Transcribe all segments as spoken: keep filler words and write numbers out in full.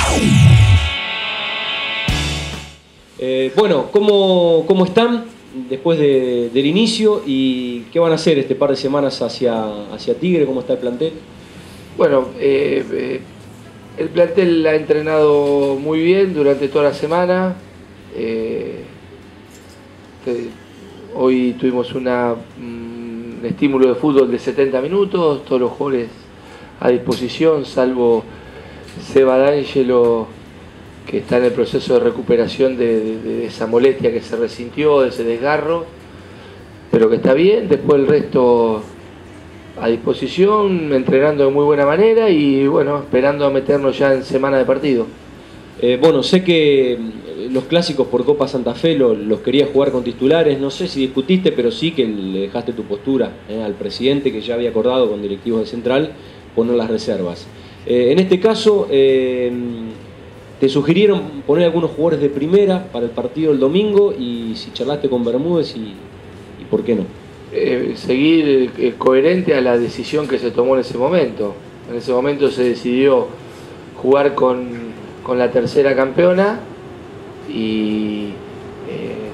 Eh, bueno, ¿cómo, cómo están después de, del inicio y qué van a hacer este par de semanas hacia, hacia Tigre? ¿Cómo está el plantel? Bueno, eh, eh, el plantel ha entrenado muy bien durante toda la semana. Eh, eh, hoy tuvimos una, un estímulo de fútbol de setenta minutos, todos los jugadores a disposición, salvo Seba D'Angelo, que está en el proceso de recuperación de, de, de esa molestia que se resintió, de ese desgarro, pero que está bien. Después el resto a disposición, entrenando de muy buena manera y bueno, esperando a meternos ya en semana de partido. Eh, bueno, sé que los clásicos por Copa Santa Fe lo, los querías jugar con titulares, no sé si discutiste, pero sí que le dejaste tu postura eh, al presidente, que ya había acordado con directivos de Central poner las reservas. Eh, en este caso, eh, te sugirieron poner algunos jugadores de primera para el partido del domingo, y si charlaste con Bermúdez y, y por qué no. Eh, seguir eh, coherente a la decisión que se tomó en ese momento. En ese momento se decidió jugar con, con la tercera campeona y, eh,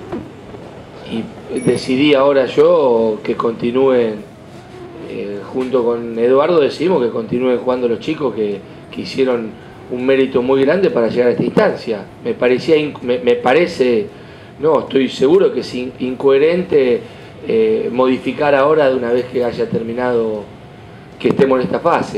y decidí ahora yo que continúen, eh, junto con Eduardo decimos que continúen jugando los chicos que, que hicieron un mérito muy grande para llegar a esta instancia. Me parecía, me, me parece, no, estoy seguro que es in, incoherente Eh, modificar ahora de una vez que haya terminado, que estemos en esta fase.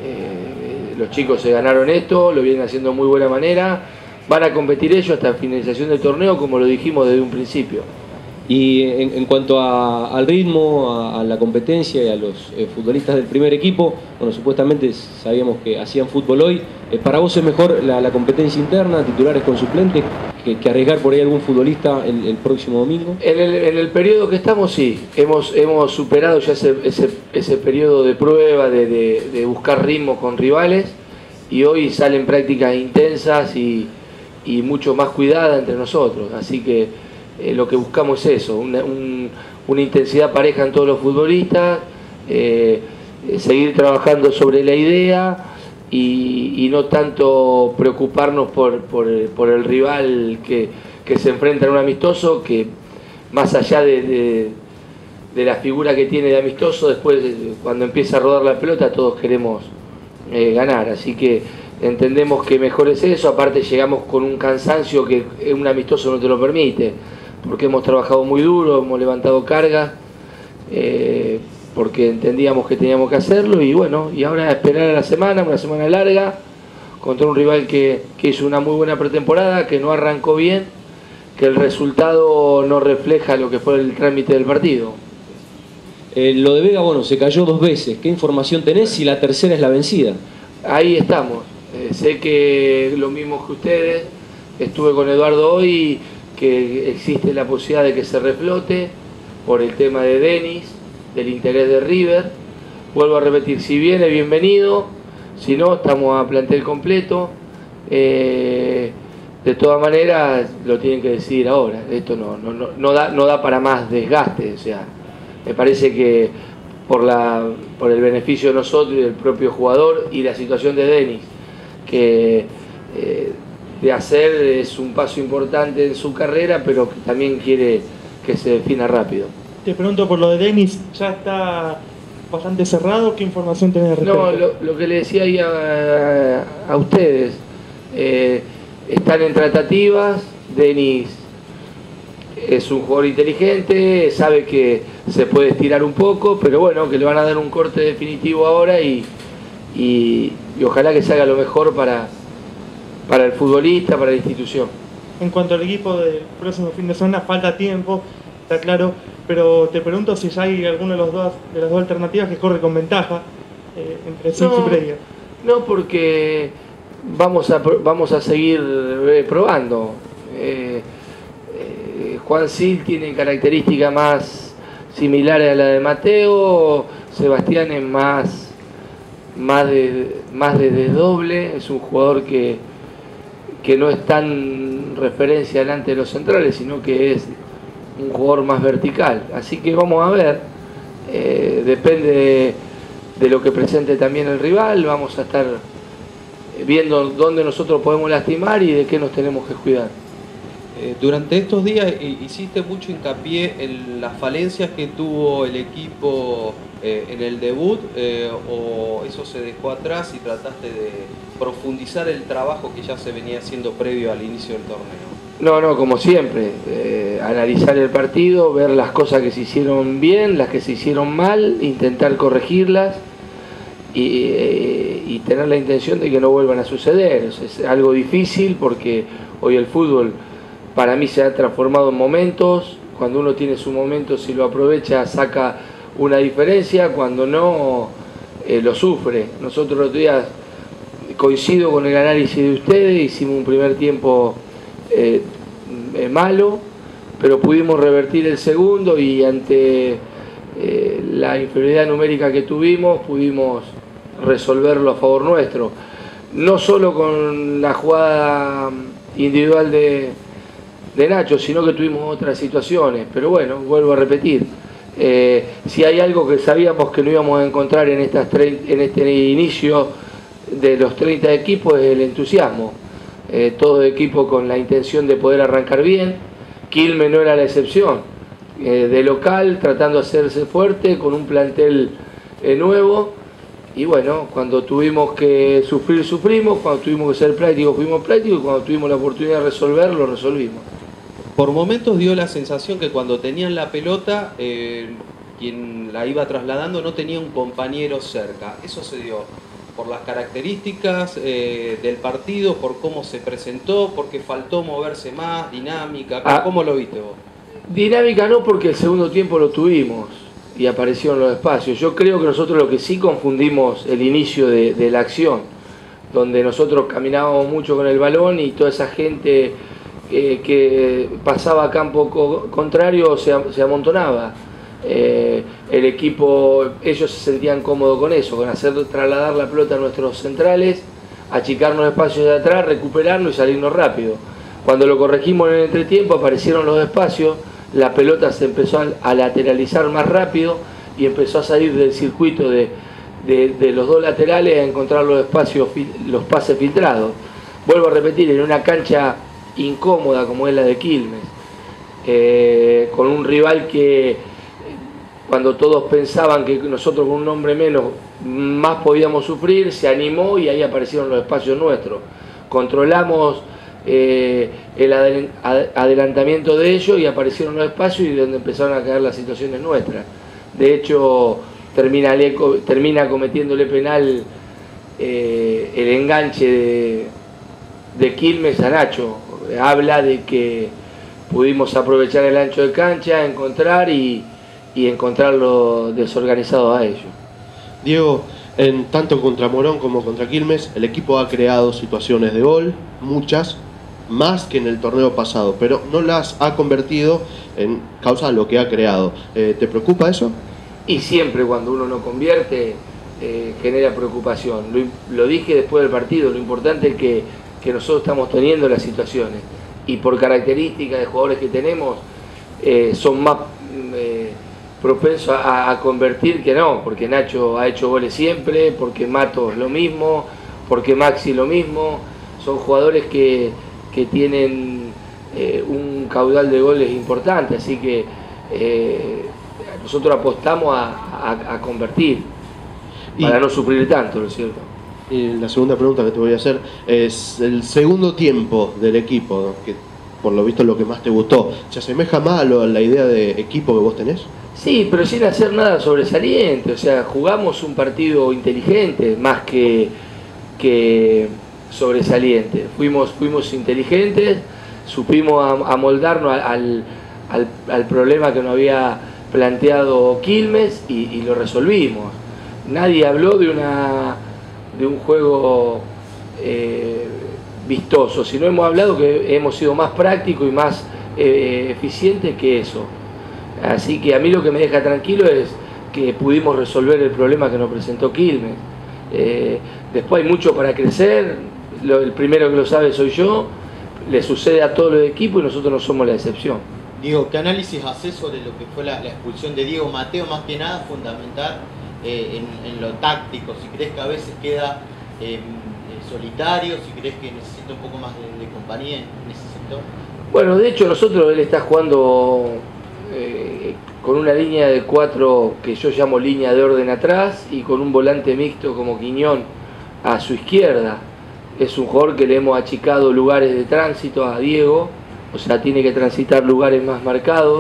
Eh, los chicos se ganaron esto, lo vienen haciendo de muy buena manera, van a competir ellos hasta la finalización del torneo, como lo dijimos desde un principio. Y en, en cuanto a, al ritmo, a, a la competencia y a los eh, futbolistas del primer equipo, bueno, supuestamente sabíamos que hacían fútbol hoy. Eh, ¿Para vos es mejor la, la competencia interna, titulares con suplentes, que, que arriesgar por ahí algún futbolista el, el próximo domingo? En el, en el periodo que estamos, sí. Hemos, hemos superado ya ese, ese, ese periodo de prueba, de, de, de buscar ritmo con rivales, y hoy salen prácticas intensas y, y mucho más cuidadas entre nosotros. Así que Eh, lo que buscamos es eso, una, un, una intensidad pareja en todos los futbolistas, eh, seguir trabajando sobre la idea y, y no tanto preocuparnos por, por, por el rival que, que se enfrenta en un amistoso, que más allá de, de, de la figura que tiene de amistoso, después cuando empieza a rodar la pelota todos queremos eh, ganar, así que entendemos que mejor es eso. Aparte llegamos con un cansancio que un amistoso no te lo permite, porque hemos trabajado muy duro, hemos levantado cargas, eh, porque entendíamos que teníamos que hacerlo, y bueno, y ahora esperar a la semana, una semana larga, contra un rival que, que hizo una muy buena pretemporada, que no arrancó bien, que el resultado no refleja lo que fue el trámite del partido. Eh, lo de Vega, bueno, se cayó dos veces. ¿Qué información tenés si la tercera es la vencida? Ahí estamos. Eh, sé que lo mismo que ustedes, estuve con Eduardo hoy, que existe la posibilidad de que se reflote por el tema de Denis, del interés de River. Vuelvo a repetir, si viene, bienvenido, si no, estamos a plantel completo. Eh, de todas maneras, lo tienen que decidir ahora. Esto no, no, no, no, da, no da para más desgaste. O sea, me parece que por, la, por el beneficio de nosotros y del propio jugador y la situación de Denis, que eh, de hacer es un paso importante en su carrera, pero que también quiere que se defina rápido. Te pregunto por lo de Denis, ¿ya está bastante cerrado? ¿Qué información tenés al respecto? No, lo, lo que le decía ahí a, a ustedes, eh, están en tratativas. Denis es un jugador inteligente, sabe que se puede estirar un poco, pero bueno, que le van a dar un corte definitivo ahora y, y, y ojalá que se haga lo mejor para para el futbolista, para la institución. En cuanto al equipo del próximo fin de semana, falta tiempo, está claro, pero te pregunto si ya hay alguno de los dos de las dos alternativas que corre con ventaja eh, entre Sil no, y Previa. No, porque vamos a vamos a seguir eh, probando. Eh, eh, Juan Sil tiene características más similares a la de Mateo, Sebastián es más más de más de desdoble, es un jugador que que no es tan referencia delante de los centrales, sino que es un jugador más vertical. Así que vamos a ver, eh, depende de, de lo que presente también el rival. Vamos a estar viendo dónde nosotros podemos lastimar y de qué nos tenemos que cuidar. Eh, durante estos días hiciste mucho hincapié en las falencias que tuvo el equipo eh, en el debut, eh, o eso se dejó atrás y trataste de profundizar el trabajo que ya se venía haciendo previo al inicio del torneo. No, no, como siempre, eh, analizar el partido, ver las cosas que se hicieron bien, las que se hicieron mal, intentar corregirlas y, eh, y tener la intención de que no vuelvan a suceder. Es algo difícil porque hoy el fútbol para mí se ha transformado en momentos. Cuando uno tiene su momento, si lo aprovecha, saca una diferencia, cuando no, eh, lo sufre. Nosotros los días, coincido con el análisis de ustedes, hicimos un primer tiempo Eh, eh, malo, pero pudimos revertir el segundo y ante eh, la inferioridad numérica que tuvimos pudimos resolverlo a favor nuestro, no solo con la jugada individual de, de Nacho, sino que tuvimos otras situaciones. Pero bueno, vuelvo a repetir, eh, si hay algo que sabíamos que no íbamos a encontrar en, estas en este inicio de los treinta equipos, es el entusiasmo. Eh, todo equipo con la intención de poder arrancar bien. Quilmes no era la excepción, eh, de local, tratando de hacerse fuerte con un plantel eh, nuevo, y bueno, cuando tuvimos que sufrir, sufrimos, cuando tuvimos que ser prácticos, fuimos prácticos, y cuando tuvimos la oportunidad de resolver, lo resolvimos. Por momentos dio la sensación que cuando tenían la pelota, eh, quien la iba trasladando no tenía un compañero cerca. Eso se dio por las características eh, del partido, por cómo se presentó, porque faltó moverse más, dinámica. Ah, ¿Cómo lo viste vos? Dinámica no, porque el segundo tiempo lo tuvimos y aparecieron los espacios. Yo creo que nosotros lo que sí confundimos el inicio de, de la acción, donde nosotros caminábamos mucho con el balón y toda esa gente eh, que pasaba a campo co contrario se, se amontonaba. Eh, el equipo, ellos se sentían cómodos con eso, con hacer trasladar la pelota a nuestros centrales, achicarnos espacios de atrás, recuperarlo y salirnos rápido. Cuando lo corregimos en el entretiempo, aparecieron los espacios, la pelota se empezó a, a lateralizar más rápido y empezó a salir del circuito de, de, de los dos laterales a encontrar los espacios, los pases filtrados. Vuelvo a repetir, en una cancha incómoda como es la de Quilmes, eh, con un rival que cuando todos pensaban que nosotros con un hombre menos más podíamos sufrir, se animó y ahí aparecieron los espacios nuestros. Controlamos eh, el adelantamiento de ellos y aparecieron los espacios y donde empezaron a caer las situaciones nuestras. De hecho, termina, termina cometiéndole penal eh, el enganche de, de Quilmes a Nacho. Habla de que pudimos aprovechar el ancho de cancha, encontrar y y encontrarlo desorganizado a ellos. Diego, en tanto contra Morón como contra Quilmes, el equipo ha creado situaciones de gol, muchas, más que en el torneo pasado, pero no las ha convertido en causa de lo que ha creado. Eh, ¿Te preocupa eso? Y siempre cuando uno no convierte, eh, genera preocupación. Lo, lo dije después del partido, lo importante es que, que nosotros estamos teniendo las situaciones, y por características de jugadores que tenemos, eh, son más eh, propenso a, a convertir que no, porque Nacho ha hecho goles siempre, porque Matos lo mismo, porque Maxi lo mismo. Son jugadores que, que tienen eh, un caudal de goles importante, así que eh, nosotros apostamos a, a, a convertir para y, no sufrir tanto, ¿no es cierto? Y la segunda pregunta que te voy a hacer es el segundo tiempo del equipo, que por lo visto es lo que más te gustó. ¿Se asemeja más a, lo, a la idea de equipo que vos tenés? Sí, pero sin hacer nada sobresaliente. O sea, jugamos un partido inteligente más que, que sobresaliente. Fuimos, fuimos inteligentes, supimos amoldarnos al, al, al problema que nos había planteado Quilmes y, y lo resolvimos. Nadie habló de, una, de un juego eh, vistoso, sino hemos hablado que hemos sido más prácticos y más eh, eficientes que eso. Así que a mí lo que me deja tranquilo es que pudimos resolver el problema que nos presentó Quilmes. Eh, después hay mucho para crecer, lo, el primero que lo sabe soy yo, le sucede a todos los equipos y nosotros no somos la excepción. Diego, ¿qué análisis haces sobre lo que fue la, la expulsión de Diego Mateo? Más que nada fundamental eh, en, en lo táctico, si crees que a veces queda eh, solitario, si crees que necesita un poco más de, de compañía en ese sector. Bueno, de hecho nosotros él está jugando eh, con una línea de cuatro que yo llamo línea de orden atrás y con un volante mixto como Quiñón a su izquierda. Es un jugador que le hemos achicado lugares de tránsito a Diego, o sea, tiene que transitar lugares más marcados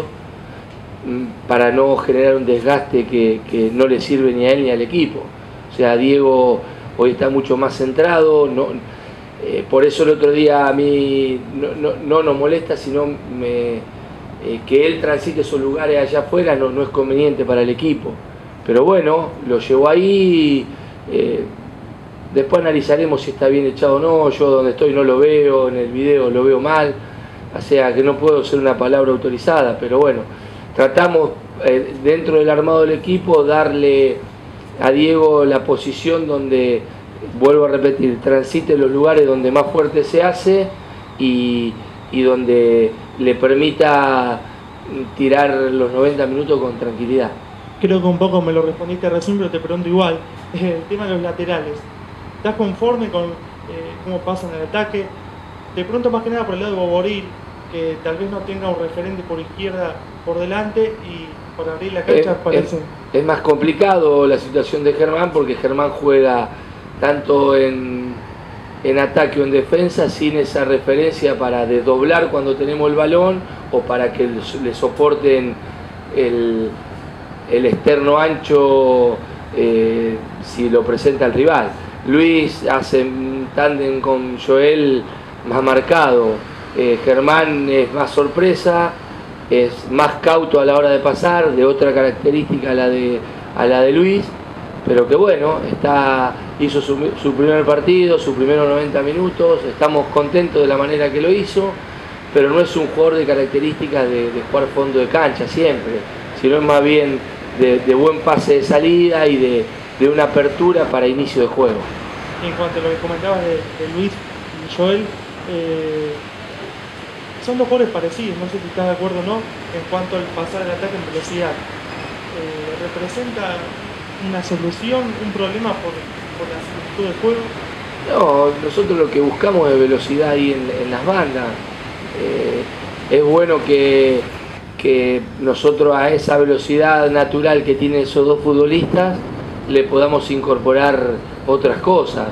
para no generar un desgaste que, que no le sirve ni a él ni al equipo. O sea, Diego hoy está mucho más centrado, no, eh, por eso el otro día a mí no, no, no nos molesta, sino me, eh, que él transite esos lugares allá afuera no, no es conveniente para el equipo. Pero bueno, lo llevó ahí, eh, después analizaremos si está bien echado o no. Yo donde estoy no lo veo, en el video lo veo mal, o sea que no puedo ser una palabra autorizada, pero bueno, tratamos eh, dentro del armado del equipo darle a Diego la posición donde, vuelvo a repetir, transite los lugares donde más fuerte se hace y, y donde le permita tirar los noventa minutos con tranquilidad. Creo que un poco me lo respondiste recién, pero te pregunto igual. El tema de los laterales. ¿Estás conforme con eh, cómo pasan el ataque? Te pregunto más que nada por el lado de Boboril, que tal vez no tenga un referente por izquierda por delante y por abrir la cancha es, parece... Es, es más complicado la situación de Germán porque Germán juega tanto en, en ataque o en defensa sin esa referencia para desdoblar cuando tenemos el balón o para que le soporten el, el externo ancho eh, si lo presenta el rival. Luis hace un tándem con Joel más marcado, eh, Germán es más sorpresa, es más cauto a la hora de pasar, de otra característica a la de, a la de Luis, pero que bueno, está, hizo su, su primer partido, sus primeros noventa minutos, estamos contentos de la manera que lo hizo, pero no es un jugador de características de, de jugar fondo de cancha siempre, sino es más bien de, de buen pase de salida y de, de una apertura para inicio de juego. En cuanto a lo que comentabas de, de Luis y Joel, eh, son dos jugadores parecidos, no sé si estás de acuerdo o no, en cuanto al pasar el ataque en velocidad. Eh, ¿Representa una solución, un problema por, por la similitud del juego? No, nosotros lo que buscamos es velocidad ahí en, en las bandas. Eh, es bueno que, que nosotros a esa velocidad natural que tienen esos dos futbolistas le podamos incorporar otras cosas.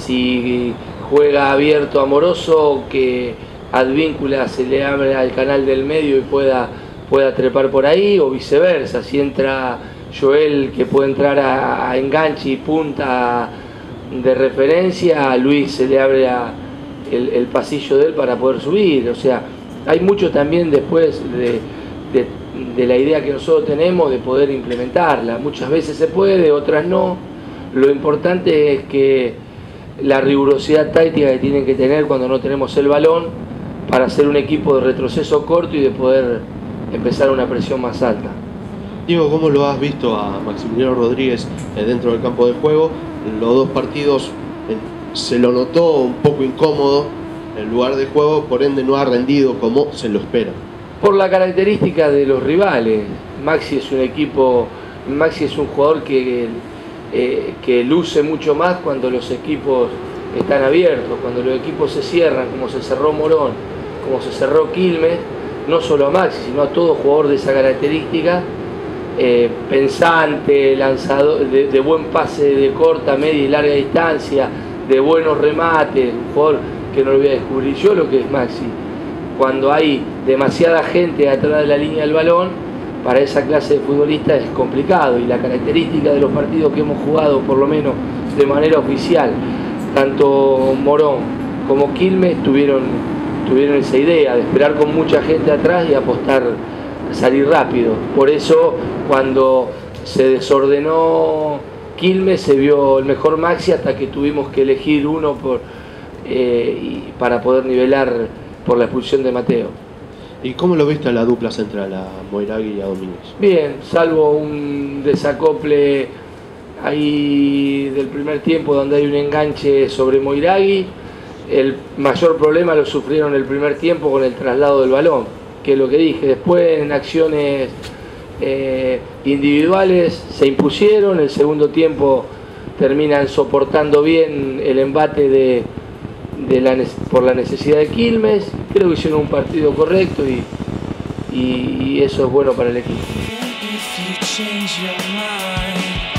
Si juega abierto Amoroso, que Advíncula se le abre al canal del medio y pueda, pueda trepar por ahí, o viceversa. Si entra Joel, que puede entrar a, a enganche y punta de referencia, a Luis se le abre a el, el pasillo de él para poder subir. O sea, hay mucho también después de, de, de la idea que nosotros tenemos de poder implementarla. Muchas veces se puede, otras no. Lo importante es que la rigurosidad táctica que tienen que tener cuando no tenemos el balón para hacer un equipo de retroceso corto y de poder empezar una presión más alta. Diego, ¿cómo lo has visto a Maximiliano Rodríguez dentro del campo de juego? Los dos partidos se lo notó un poco incómodo en el lugar de juego, por ende no ha rendido como se lo espera. Por la característica de los rivales. Maxi es un equipo, Maxi es un jugador que, eh, que luce mucho más cuando los equipos están abiertos, cuando los equipos se cierran, como se cerró Morón, como se cerró Quilmes, no solo a Maxi, sino a todo jugador de esa característica, eh, pensante, lanzador, de, de buen pase de corta, media y larga distancia, de buenos remates, un jugador que no lo voy a descubrir yo lo que es Maxi. Cuando hay demasiada gente atrás de la línea del balón, para esa clase de futbolista es complicado, y la característica de los partidos que hemos jugado, por lo menos de manera oficial, tanto Morón como Quilmes tuvieron, tuvieron esa idea de esperar con mucha gente atrás y apostar a salir rápido. Por eso cuando se desordenó Quilmes se vio el mejor Maxi, hasta que tuvimos que elegir uno por, eh, y para poder nivelar por la expulsión de Mateo. ¿Y cómo lo viste a la dupla central, a Moiragui y a Domínguez? Bien, salvo un desacople ahí del primer tiempo donde hay un enganche sobre Moiragui, el mayor problema lo sufrieron el primer tiempo con el traslado del balón, que es lo que dije. Después en acciones eh, individuales se impusieron, el segundo tiempo terminan soportando bien el embate de, de la, por la necesidad de Quilmes. Creo que hicieron un partido correcto y, y, y eso es bueno para el equipo. If you change your mind